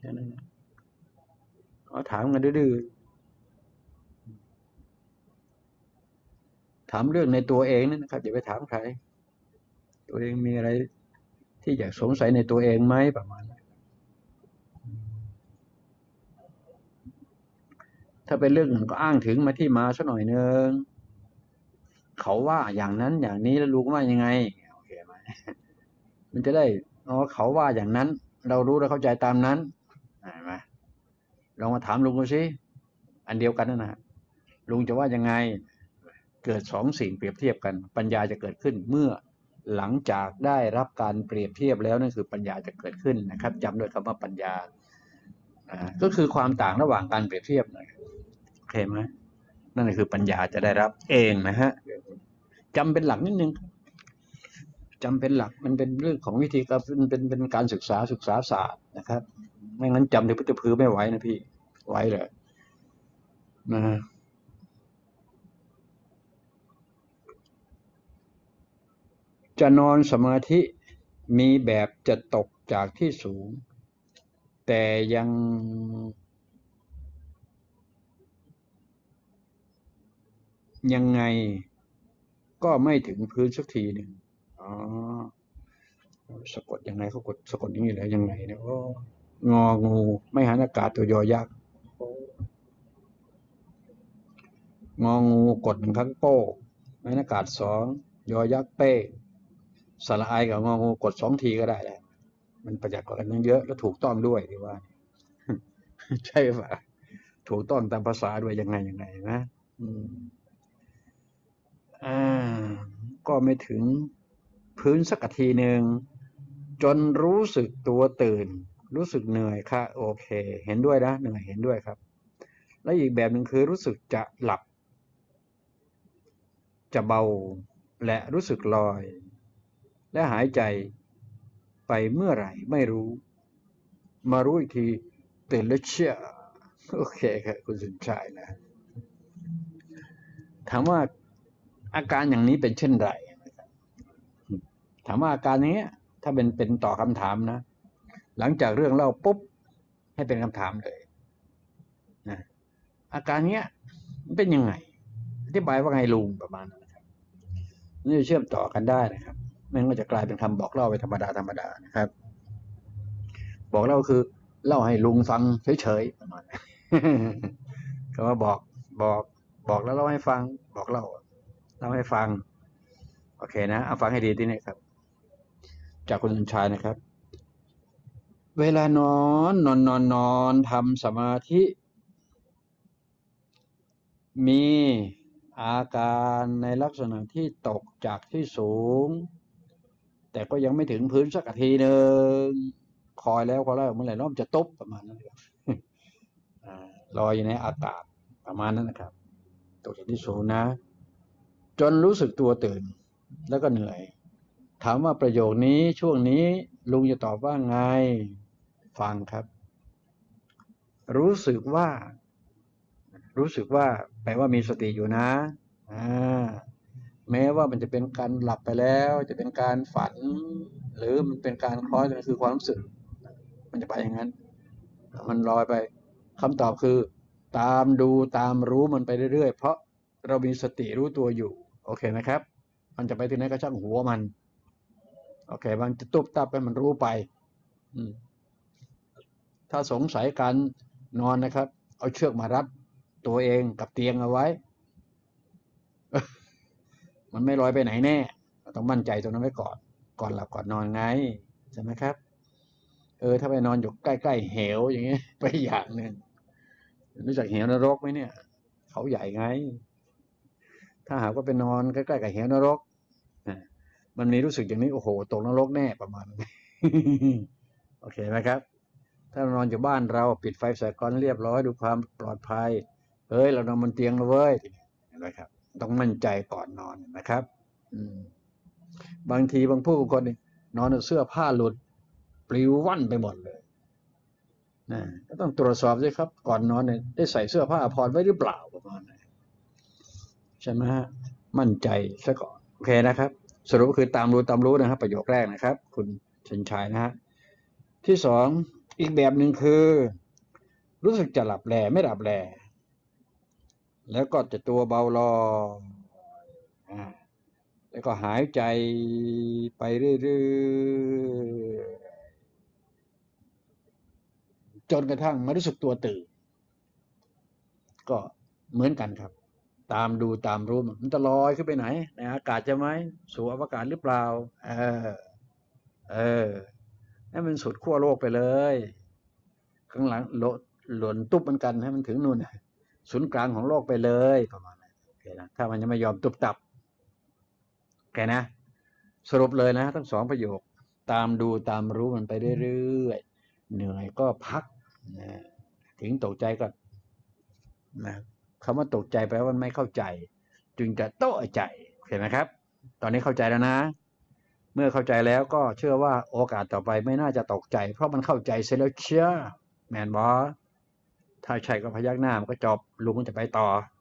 แค่นั้นถามกันดื้อถามเรื่องในตัวเองนะครับอย่าไปถามใครตัวเองมีอะไรที่อยากสงสัยในตัวเองไหมประมาณนั้นถ้าเป็นเรื่องก็อ้างถึงมาที่มาสักหน่อยนึงเขาว่าอย่างนั้นอย่างนี้แล้วลุงว่ายังไงโอเคไหมมันจะได้เขาว่าอย่างนั้นเรารู้และเข้าใจตามนั้นเห็นไหมลองมาถามลุงดูสิอันเดียวกันนะลุงจะว่ายังไงเกิดสองสิ่งเปรียบเทียบกันปัญญาจะเกิดขึ้นเมื่อหลังจากได้รับการเปรียบเทียบแล้วนั่นคือปัญญาจะเกิดขึ้นนะครับจำด้วยคำว่าปัญญาก็คือความต่างระหว่างการเปรียบเทียบนะโอเคไหมนั่นคือปัญญาจะได้รับเองนะฮะจำเป็นหลักนิดนึงจำเป็นหลักมันเป็นเรื่องของวิธีการเป็นการศึกษาศาสตร์นะครับไม่งั้นจำในพุทธพื้นไม่ไหวนะพี่ไหวเลยนะจะนอนสมาธิมีแบบจะตกจากที่สูงแต่ยังไงก็ไม่ถึงพื้นสักทีหนึ่งอ๋อสะกดยังไงเขากดสะกดอย่างนี้แล้วยังไงเนี่ยงองูไม่หันอากาศตัวยอยักษ์งองูกดหนึ่งครั้งโป้ไม่หันอากาศสองยอยักษ์เป้สระอายกับงองูกดสองทีก็ได้แล้วมันประหยัดกว่ากันเยอะแล้วถูกต้องด้วยที่ว่าใช่ป่ะถูกต้องตามภาษาด้วยยังไงนะก็ไม่ถึงพื้นสักทีหนึ่งจนรู้สึกตัวตื่นรู้สึกเหนื่อยค่ะโอเคเห็นด้วยนะเหนื่อยเห็นด้วยครับและอีกแบบหนึ่งคือรู้สึกจะหลับจะเบาและรู้สึกลอยและหายใจไปเมื่อไหร่ไม่รู้มารู้อีกทีตื่นแล้วเชี่ยโอเคครับคุณสุนชัยนะถามว่าอาการอย่างนี้เป็นเช่นไรถามว่าอาการนี้ถ้าเป็นต่อคำถามนะหลังจากเรื่องเล่าปุ๊บให้เป็นคำถามเลยนะอาการเนี้ยมันเป็นยังไงอธิบายว่าไงลุงประมาณนั้นนะครับนี่เชื่อมต่อกันได้นะครับไม่งั้นจะกลายเป็นคำบอกเล่าไปธรรมดานะครับบอกเล่าคือเล่าให้ลุงฟังเฉยๆประมาณนั้นคำว่าบอกแล้วเล่าให้ฟังบอกเล่าให้ฟังโอเคนะเอาฟังให้ดีที่นี่ครับจากคุณสุนชัยนะครับเวลานอนทำสมาธิมีอาการในลักษณะที่ตกจากที่สูงแต่ก็ยังไม่ถึงพื้นสักทีหนึ่งคอยแล้วเมื่อไหร่น้อมจะตบประมาณนั้นครับลอยอยู่ในอากาศประมาณนั้นนะครับตกจากที่สูงนะจนรู้สึกตัวตื่นแล้วก็เหนื่อยถามว่าประโยคนี้ช่วงนี้ลุงจะตอบว่าไงฟังครับรู้สึกว่าแปลว่ามีสติอยู่นะแม้ว่ามันจะเป็นการหลับไปแล้วจะเป็นการฝันหรือมันเป็นการคล้อยกันคือความรู้สึกมันจะไปอย่างนั้นมันลอยไปคำตอบคือตามดูตามรู้มันไปเรื่อยๆเพราะเรามีสติรู้ตัวอยู่โอเคไหมครับมันจะไปที่ไหนก็ช่างหัวมันโอเคมันจะตุ๊บตับไปมันรู้ไปถ้าสงสัยการนอนนะครับเอาเชือกมารัดตัวเองกับเตียงเอาไว้มันไม่ลอยไปไหนแน่ต้องมั่นใจตรงนั้นไว้ก่อนหลับก่อนนอนไงใช่ไหมครับถ้าไปนอนอยู่ใกล้ๆเหวอย่างเงี้ยไปอย่างหนึ่งรู้จักเหวนรกไหมเนี่ยเขาใหญ่ไงถ้าหากว่าไปนอนใกล้ๆกับเหวนรกมันมีรู้สึกอย่างนี้โอ้โหตกนรกแน่ประมาณนี้โอเคไหมครับถ้าเรานอนอยู่บ้านเราปิดไฟใส่กลอนเรียบร้อยดูความปลอดภัยเรานอนบนเตียงแล้วเว้ยเห็นไหมครับต้องมั่นใจก่อนนอนนะครับบางทีบางผู้บางคนนอนเสื้อผ้าหลุดปลิวว่อนไปหมดเลยนะก็ต้องตรวจสอบด้วยครับก่อนนอนเนี่ยได้ใส่เสื้อผ้าพรไว้หรือเปล่าประมาณนั้นใช่ไหมฮะมั่นใจซะก่อนโอเคนะครับสรุปคือตามรู้นะครับประโยคแรกนะครับคุณชินชัยนะฮะที่สองอีกแบบหนึ่งคือ รู้สึกจะหลับแลไม่หลับแลแล้วก็จะตัวเบาลอยแล้วก็หายใจไปเรื่อยๆจนกระทั่งมารู้สึกตัวตื่นก็เหมือนกันครับตามดูตามรู้มันจะลอยขึ้นไปไหนในอากาศจะไหมสู่อวกาศหรือเปล่าเออเออให้มันสุดขั้วโลกไปเลยข้างหลังหล่นตุ๊บเหมือนกันให้มันถึงนู่นศูนย์กลางของโลกไปเลยประมาณนั้นโอเคนะถ้ามันยังไม่ยอมตุบตับแกนะสรุปเลยนะทั้งสองประโยคตามดูตามรู้มันไปเรื่อยๆเหนื่อยก็พักนะถึงตกใจก็นะคำว่าตกใจแปลว่าไม่เข้าใจจึงจะโต้ใจเห็นไหมครับตอนนี้เข้าใจแล้วนะเมื่อเข้าใจแล้วก็เชื่อว่าโอกาสต่อไปไม่น่าจะตกใจเพราะมันเข้าใจเสียแล้วเชื่อแมนบอถ้าใช่ก็พยักหน้ามันก็จบลุงจะไปต่อ